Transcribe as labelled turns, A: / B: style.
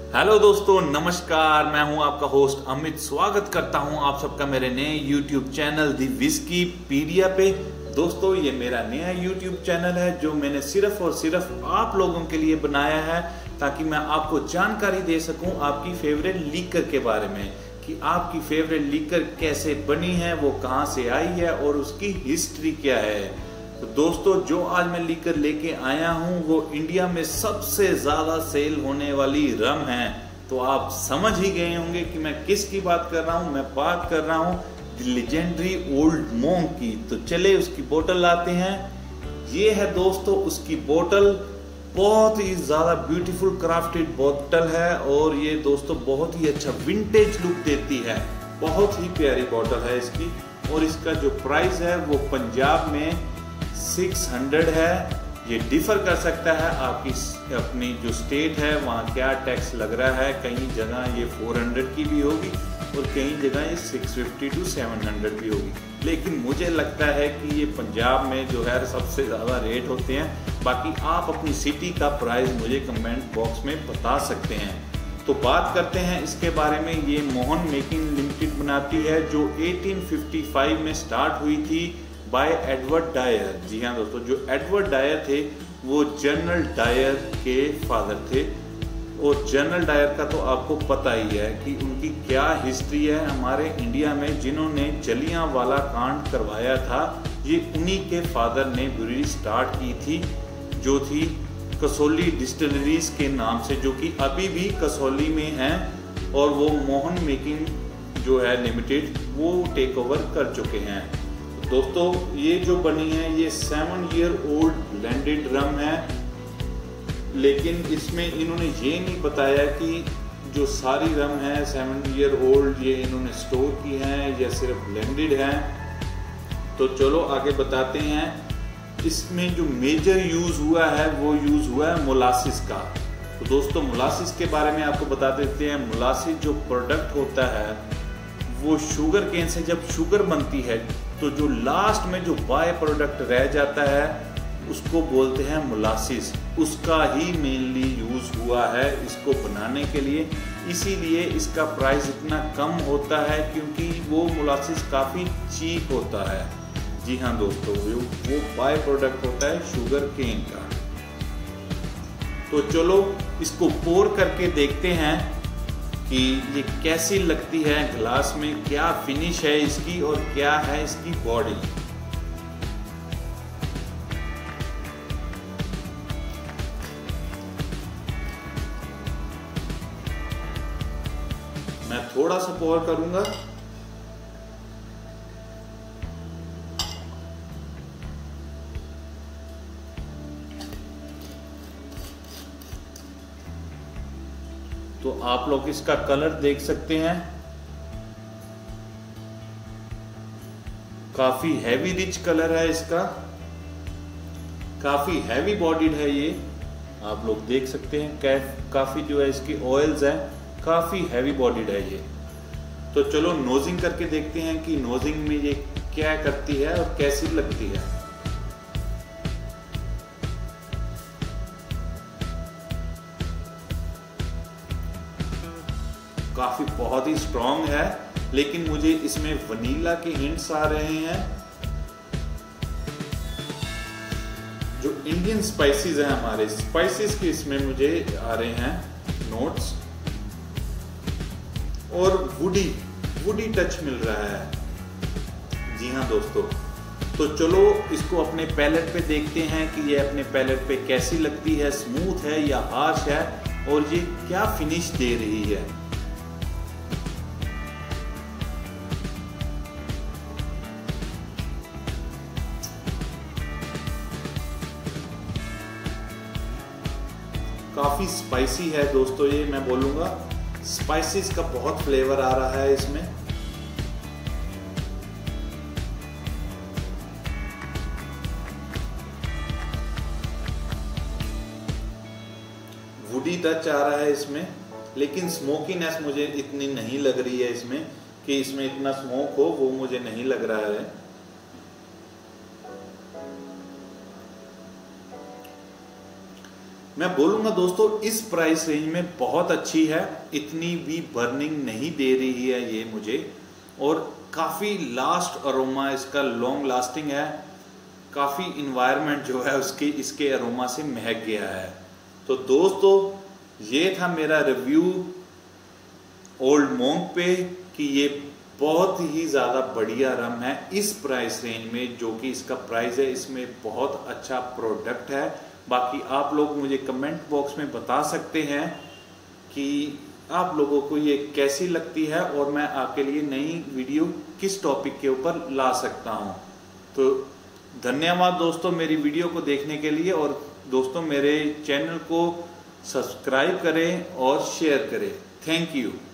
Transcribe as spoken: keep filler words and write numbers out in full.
A: Hello दोस्तों, नमस्कार। मैं हूं आपका होस्ट अमित। स्वागत करता हूं आप सबका मेरे नए यूट्यूब चैनल दी विस्कीपीडिया पे। दोस्तों, ये मेरा नया यूट्यूब चैनल है जो मैंने सिर्फ और सिर्फ आप लोगों के लिए बनाया है ताकि मैं आपको जानकारी दे सकूं आपकी फेवरेट लीकर के बारे में, कि आपकी फेवरेट लीकर कैसे बनी है, वो कहां से आई है और उसकी हिस्ट्री क्या है। तो दोस्तों, जो आज मैं लीकर लेके आया हूं वो इंडिया में सबसे ज्यादा सेल होने वाली रम है। तो आप समझ ही गए होंगे कि मैं किसकी बात कर रहा हूं। मैं बात कर रहा हूं लेजेंडरी ओल्ड मोंक की। तो चले उसकी बोतल लाते हैं। ये है दोस्तों उसकी बोतल। बहुत ही ज्यादा ब्यूटीफुल क्राफ्टेड बोतल है और ये दोस्तों बहुत ही अच्छा विंटेज लुक देती है। बहुत ही प्यारी बोतल है इसकी। और इसका जो प्राइस है वो पंजाब में छह सौ है। ये डिफर कर सकता है आपकी अपनी जो स्टेट है वहाँ क्या टैक्स लग रहा है। कई जगह ये चार सौ की भी होगी और कई जगह ये छह सौ पचास टू सात सौ भी होगी। लेकिन मुझे लगता है कि ये पंजाब में जो है सबसे ज़्यादा रेट होते हैं। बाकी आप अपनी सिटी का प्राइस मुझे कमेंट बॉक्स में बता सकते हैं। तो बात करते हैं इसके बारे में। ये मोहन मेकिंग लिमिटेड बनाती है जो अठारह सौ पचपन में स्टार्ट हुई थी बाय एडवर्ड डायर। जी हाँ दोस्तों, जो एडवर्ड डायर थे वो जनरल डायर के फादर थे। और जनरल डायर का तो आपको पता ही है कि उनकी क्या हिस्ट्री है हमारे इंडिया में। जिन्होंने जलियांवाला कांड करवाया था ये उन्हीं के फादर ने ब्रूअरी स्टार्ट की थी, जो थी कसौली डिस्टिलरीज के नाम से, जो कि अभी भी कसौली में है। और वो मोहन मेकिंग जो है लिमिटेड वो टेक ओवर कर चुके हैं। दोस्तों, ये जो बनी है ये seven year old blended rum है। लेकिन इसमें इन्होंने ये नहीं बताया कि जो सारी रम है सेवन ईयर ओल्ड ये इन्होंने स्टोर की है या सिर्फ ब्लेंडेड है। तो चलो आगे बताते हैं। इसमें जो मेजर यूज हुआ है वो यूज हुआ है मोलासिस का। तो दोस्तों, मोलासिस के बारे में आपको बता देते हैं। मोलासिस जो प्रोडक्ट होता है वो शुगर केन से जब शुगर बनती है तो जो लास्ट में जो बाय प्रोडक्ट रह जाता है उसको बोलते हैं मोलासिस। उसका ही मेनली यूज हुआ है इसको बनाने के लिए। इसीलिए इसका प्राइस इतना कम होता है क्योंकि वो मोलासिस काफ़ी चीप होता है। जी हाँ दोस्तों, वो वो बाय प्रोडक्ट होता है शुगर केन का। तो चलो इसको पोर करके देखते हैं कि ये कैसी लगती है ग्लास में, क्या फिनिश है इसकी और क्या है इसकी बॉडी। मैं थोड़ा सा पोर करूंगा। तो आप लोग इसका कलर देख सकते हैं। काफी हैवी रिच कलर है इसका। काफी हैवी बॉडीड है ये, आप लोग देख सकते हैं। काफी जो है इसकी ऑयल्स है, काफी हैवी बॉडीड है ये। तो चलो नोजिंग करके देखते हैं कि नोजिंग में ये क्या करती है और कैसी लगती है। काफी बहुत ही स्ट्रॉन्ग है, लेकिन मुझे इसमें वनीला के हिंट्स आ रहे हैं। जो इंडियन स्पाइसेस हैं हमारे, स्पाइसेस के इसमें मुझे आ रहे हैं नोट्स। और वुडी वुडी टच मिल रहा है। जी हाँ दोस्तों, तो चलो इसको अपने पैलेट पे देखते हैं कि ये अपने पैलेट पे कैसी लगती है। स्मूथ है या हार्श है और ये क्या फिनिश दे रही है। काफ़ी स्पाइसी है दोस्तों ये, मैं बोलूँगा स्पाइसेस का बहुत फ्लेवर आ रहा है इसमें। वुडी टच आ रहा है इसमें, लेकिन स्मोकीनेस मुझे इतनी नहीं लग रही है इसमें कि इसमें इतना स्मोक हो, वो मुझे नहीं लग रहा है। मैं बोलूँगा दोस्तों इस प्राइस रेंज में बहुत अच्छी है, इतनी भी बर्निंग नहीं दे रही है ये मुझे, और काफ़ी लास्ट अरोमा इसका लॉन्ग लास्टिंग है, काफ़ी इन्वायरमेंट जो है उसके इसके अरोमा से महक गया है। तो दोस्तों ये था मेरा रिव्यू ओल्ड मोंक पे कि ये बहुत ही ज़्यादा बढ़िया रम है इस प्राइस रेंज में, जो कि इसका प्राइस है, इसमें बहुत अच्छा प्रोडक्ट है। बाकी आप लोग मुझे कमेंट बॉक्स में बता सकते हैं कि आप लोगों को ये कैसी लगती है और मैं आपके लिए नई वीडियो किस टॉपिक के ऊपर ला सकता हूँ। तो धन्यवाद दोस्तों मेरी वीडियो को देखने के लिए, और दोस्तों मेरे चैनल को सब्सक्राइब करें और शेयर करें। Thank you.